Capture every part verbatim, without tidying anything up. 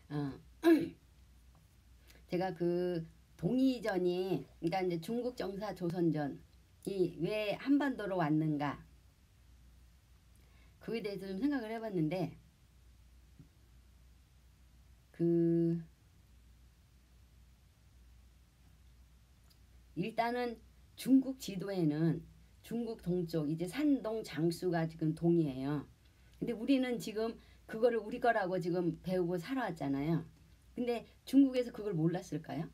어. 제가 그 동이전이, 그러니까 이제 중국 정사 조선전이 왜 한반도로 왔는가, 그에 대해서 좀 생각을 해봤는데, 그 일단은 중국 지도에는 중국 동쪽 이제 산동 장수가 지금 동이에요. 근데 우리는 지금 그거를 우리 거라고 지금 배우고 살아왔잖아요. 근데 중국에서 그걸 몰랐을까요?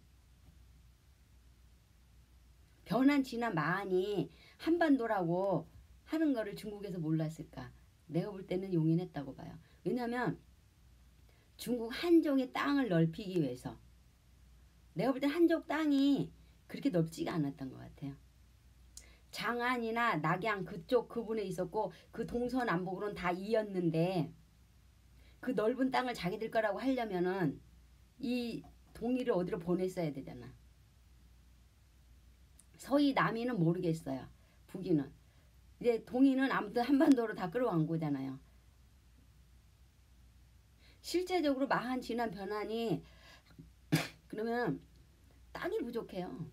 변한 지나 많이 한반도라고 하는 거를 중국에서 몰랐을까? 내가 볼 때는 용인했다고 봐요. 왜냐하면 중국 한족의 땅을 넓히기 위해서, 내가 볼 때 한족 땅이 그렇게 넓지가 않았던 것 같아요. 장안이나 낙양 그쪽 그분에 있었고 그 동서남북으로는 다 이었는데, 그 넓은 땅을 자기들 거라고 하려면은 이 동이를 어디로 보냈어야 되잖아. 서희 남이는 모르겠어요. 북이는. 이제 동이는 아무튼 한반도로 다 끌어간 거잖아요. 실제적으로 마한 진한 변환이 그러면 땅이 부족해요.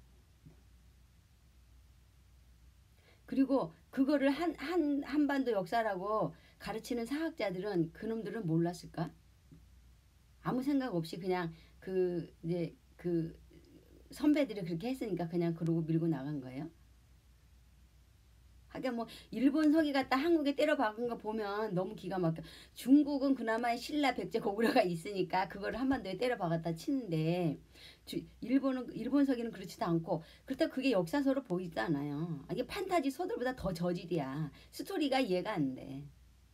그리고 그거를 한, 한, 한반도 역사라고 가르치는 사학자들은 그놈들은 몰랐을까? 아무 생각 없이 그냥 그 이제 그 선배들이 그렇게 했으니까 그냥 그러고 밀고 나간 거예요. 하긴 뭐 일본 서기 갖다 한국에 때려 박은 거 보면 너무 기가 막혀. 중국은 그나마 신라 백제 고구려가 있으니까 그걸 한반도에 때려 박았다 치는데, 주, 일본은 일본 서기는 그렇지도 않고, 그렇다고 그게 역사서로 보이지 않아요. 이게 판타지 소설보다 더 저질이야. 스토리가 이해가 안 돼.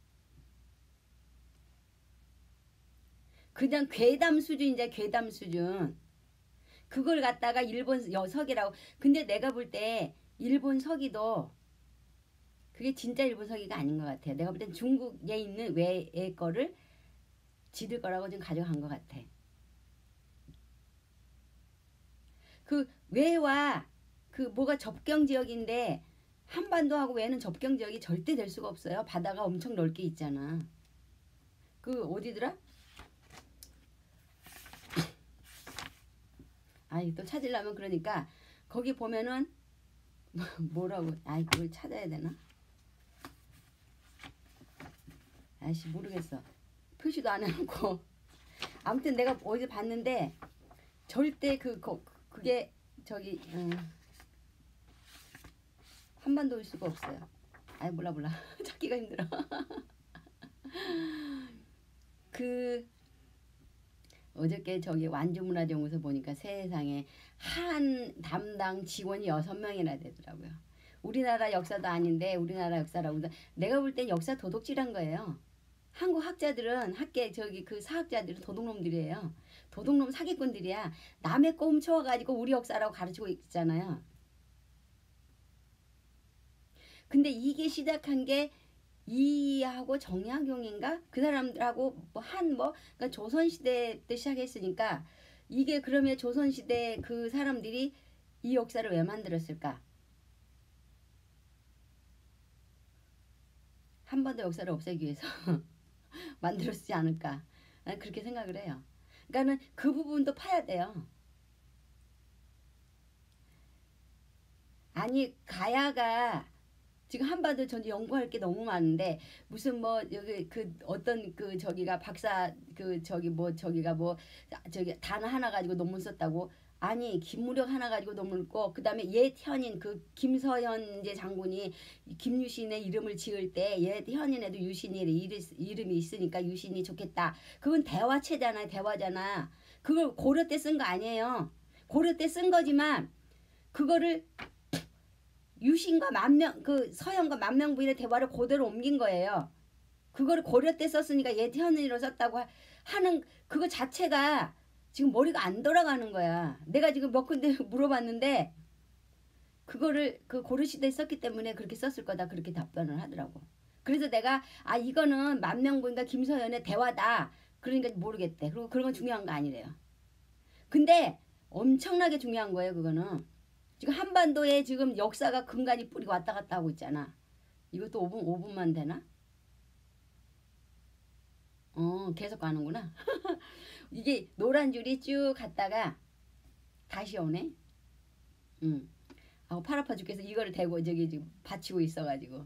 그냥 괴담 수준이자 괴담 수준. 그걸 갖다가 일본 여석이라고. 근데 내가 볼 때 일본 서기도 그게 진짜 일본 서기가 아닌 것 같아요. 내가 볼 땐 중국에 있는 외의 거를 지들 거라고 좀 가져간 것 같아. 그 외와 그 뭐가 접경 지역인데, 한반도하고 외는 접경 지역이 절대 될 수가 없어요. 바다가 엄청 넓게 있잖아. 그 어디더라? 아이 또 찾으려면, 그러니까 거기 보면은 뭐라고, 아이 그걸 찾아야 되나? 아이씨 모르겠어. 표시도 안 해놓고. 아무튼 내가 어디서 봤는데 절대 그 거, 그게 저기 음, 한반도일 수가 없어요. 아이 몰라 몰라. 찾기가 힘들어. 그 어저께 저기 완주문화연구소 보니까 세상에 한 담당 직원이 여섯 명이나 되더라고요. 우리나라 역사도 아닌데 우리나라 역사라고. 내가 볼 땐 역사 도둑질한 거예요. 한국 학자들은 학계 저기 그 사학자들은 도둑놈들이에요. 도둑놈 사기꾼들이야. 남의 거 훔쳐와가지고 우리 역사라고 가르치고 있잖아요. 근데 이게 시작한 게 이하고 정약용인가 그 사람들하고 뭐 한 뭐 그러니까 조선시대 때 시작했으니까, 이게 그러면 조선시대 그 사람들이 이 역사를 왜 만들었을까? 한 번 더 역사를 없애기 위해서 만들었지 않을까? 나는 그렇게 생각을 해요. 그러니까는 그 부분도 파야 돼요. 아니 가야가 지금 한반도 전 연구할 게 너무 많은데, 무슨 뭐 여기 그 어떤 그 저기가 박사 그 저기 뭐 저기가 뭐 저기 단어 하나 가지고 논문 썼다고. 아니 김무력 하나 가지고 논문 읽고, 그 다음에 옛 현인 그 김서현 이제 장군이 김유신의 이름을 지을 때 옛 현인에도 유신이 이름이 있으니까 유신이 좋겠다. 그건 대화체잖아요. 대화잖아. 그걸 고려 때 쓴 거 아니에요. 고려 때 쓴 거지만 그거를 유신과 만명 그 서현과 만명부인의 대화를 그대로 옮긴 거예요. 그거를 고려 때 썼으니까 옛 현인으로 썼다고 하는 그거 자체가 지금 머리가 안 돌아가는 거야. 내가 지금 몇 군데 물어봤는데 그거를 그 고려 시대에 썼기 때문에 그렇게 썼을 거다 그렇게 답변을 하더라고. 그래서 내가 아 이거는 만명부인과 김서현의 대화다. 그러니까 모르겠대. 그리고 그런 건 중요한 거 아니래요. 근데 엄청나게 중요한 거예요. 그거는. 지금 한반도에 지금 역사가 근간이 뿌리고 왔다 갔다 하고 있잖아. 이것도 오 분, 오 분만 되나? 어, 계속 가는구나. 이게 노란 줄이 쭉 갔다가 다시 오네. 응. 아, 팔 아파 죽겠어. 이거를 대고 저기 지금 받치고 있어가지고.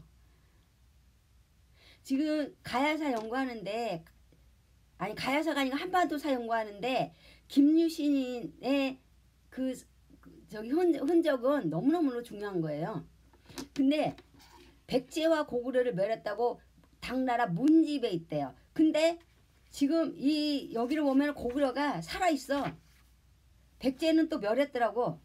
지금 가야사 연구하는데, 아니 가야사가 아니고 한반도사 연구하는데 김유신의 그, 그 저기 흔, 흔적은 너무너무 중요한 거예요. 근데 백제와 고구려를 멸했다고 당나라 문집에 있대요. 근데 지금 이 여기를 보면 고구려가 살아있어. 백제는 또 멸했더라고.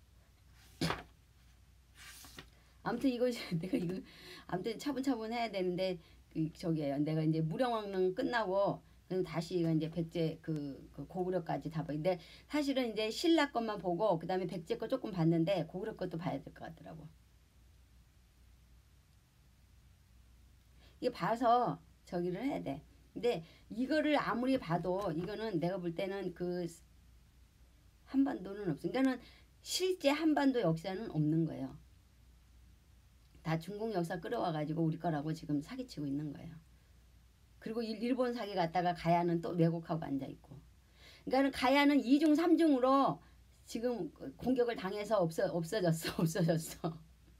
아무튼 이거 내가 이거 아무튼 차분차분 해야 되는데 그 저기에요. 내가 이제 무령왕릉 끝나고 다시 이거 이제 백제 그, 그 고구려까지 다 봐. 근데 사실은 이제 신라 것만 보고 그 다음에 백제 거 조금 봤는데 고구려 것도 봐야 될 것 같더라고. 이게 봐서 저기를 해야 돼. 근데 이거를 아무리 봐도 이거는 내가 볼 때는 그 한반도는 없어. 그러니까는 실제 한반도 역사는 없는 거예요. 다 중국 역사 끌어와가지고 우리 거라고 지금 사기치고 있는 거예요. 그리고 일본 사기 갔다가 가야는 또 왜곡하고 앉아있고. 그러니까는 가야는 이중 삼중으로 지금 공격을 당해서 없어, 없어졌어. 없어졌어.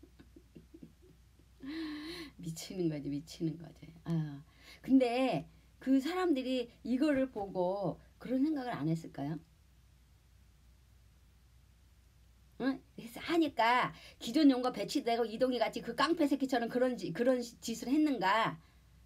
미치는 거지. 미치는 거지. 아, 근데 그 사람들이 이거를 보고 그런 생각을 안 했을까요? 응? 하니까 기존 용과 배치되고 이동이 같이 그 깡패 새끼처럼 그런 지, 그런 짓을 했는가?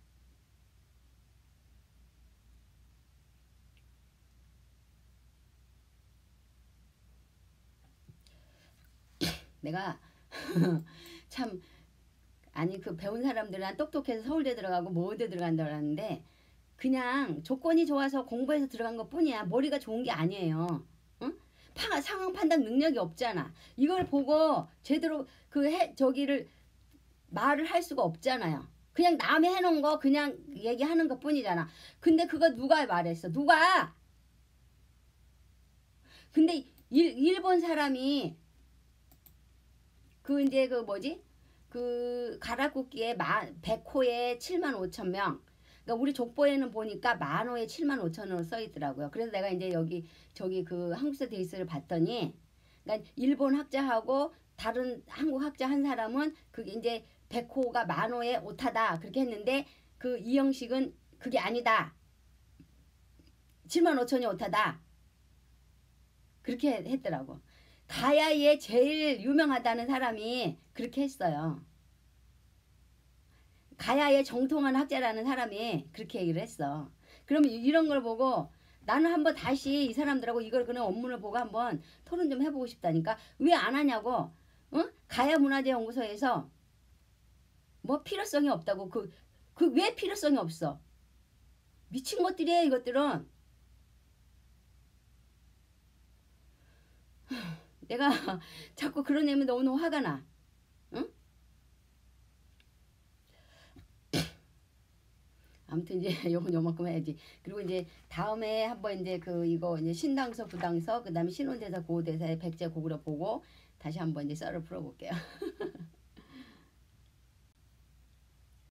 내가 참 아니 그 배운 사람들은 똑똑해서 서울대 들어가고 뭐 어디 들어간다고 하는데 그냥 조건이 좋아서 공부해서 들어간 것 뿐이야. 머리가 좋은 게 아니에요. 응? 파, 상황 판단 능력이 없잖아. 이걸 보고 제대로 그 해, 저기를 말을 할 수가 없잖아요. 그냥 남이 해놓은 거 그냥 얘기하는 것 뿐이잖아. 근데 그거 누가 말했어? 누가? 근데 일, 일본 사람이 그 이제 그 뭐지? 그 가라쿠키에 백호에 칠만 오천 명. 그러니까 우리 족보에는 보니까 만호에 칠만 오천으로 써 있더라고요. 그래서 내가 이제 여기 저기 그 한국사 데이스를 봤더니 그러니까 일본 학자하고 다른 한국 학자 한 사람은 그게 이제 백호가 만호에 오타다 그렇게 했는데 그 이영식은 그게 아니다. 칠만 오천이 오타다. 그렇게 했더라고. 가야에 제일 유명하다는 사람이 그렇게 했어요. 가야의 정통한 학자라는 사람이 그렇게 얘기를 했어. 그러면 이런 걸 보고 나는 한번 다시 이 사람들하고 이걸 그냥 원문을 보고 한번 토론 좀 해보고 싶다니까. 왜 안 하냐고. 어? 가야문화재연구소에서 뭐 필요성이 없다고. 그, 그 왜 필요성이 없어? 미친 것들이에요 이것들은. 내가 자꾸 그런 애면 너무 화가 나. 응? 아무튼 이제 요건 요만큼 해야지. 그리고 이제 다음에 한번 이제 그 이거 이제 신당서 부당서 그다음에 신혼대사 고대사의 백제 고구려 보고 다시 한번 이제 썰을 풀어볼게요.